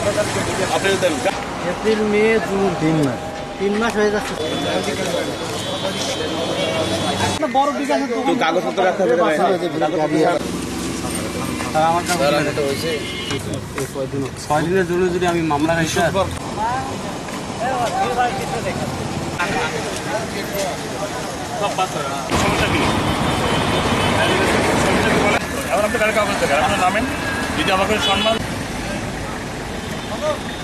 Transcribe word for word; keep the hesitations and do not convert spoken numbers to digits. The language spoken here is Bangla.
এপ্রিল মে জুন তিন মাস তিন মাস হয়ে যাচ্ছে। কাগজপত্র রাখতে হবে। ছয় দিনের জন্য যদি আমি মামলা রাখি স্যার, সমস্যা কি? এখন আপনি কার কাগজ দেখান, আপনার নামেন, যদি আমাকে সম্মান